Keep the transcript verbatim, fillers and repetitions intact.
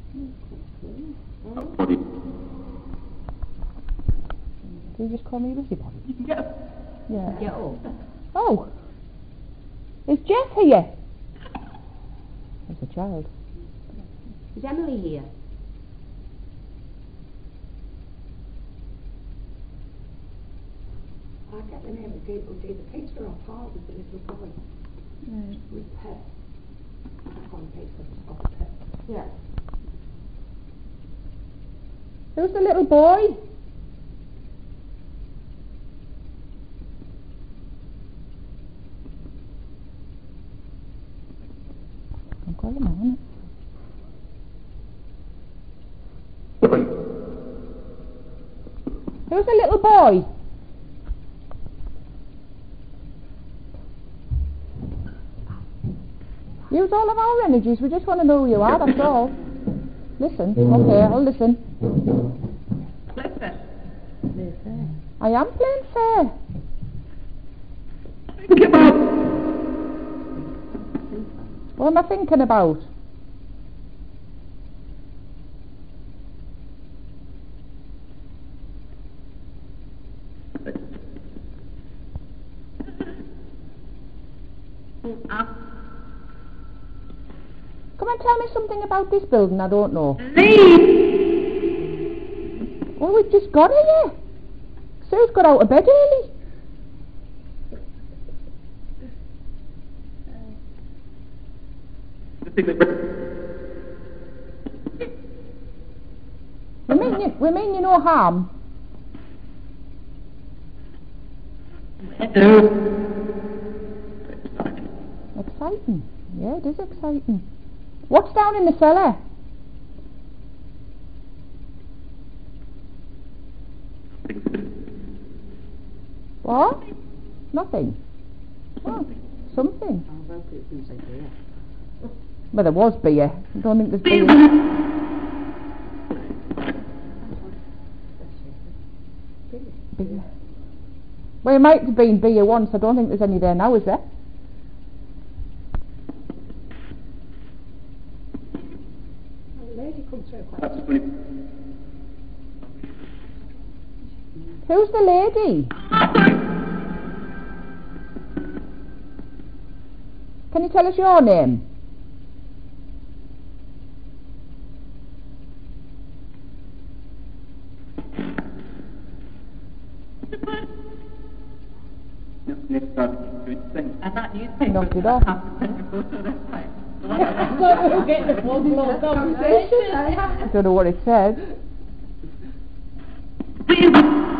Body. Do you just call me busybody? Yeah. Yeah. Get up. Oh. Is Jeff here? There's a child. Is Emily here? I get the name of the people who do the picture of Paul with the little boy. Mm. With Pep. I can't picture of Pep. Yeah. Who's the little boy? I'm calling now, isn't it? Who's the little boy? Use all of our energies, we just want to know who you are, that's all. Listen, okay, I'll listen. Listen. Listen. I am playing fair. Think about. What am I thinking about? Uh, Come and tell me something about this building I don't know. leave. Well, we've just got here. Sue's got out of bed early. The thing that. We mean you, we mean you no harm. No. Exciting. Yeah, it is exciting. What's down in the cellar? What? Nothing. Oh, something. I hope it's going to say beer. Well, there was beer. I don't think there's beer. Beer. Well, it might have been beer once. I don't think there's any there now, is there? The lady comes through quite That's funny. Who's the lady? Can you tell us your name? Next time, doing things. And that newspaper. Knocked it off. So we'll get the full conversation. I don't know what it said. Leave.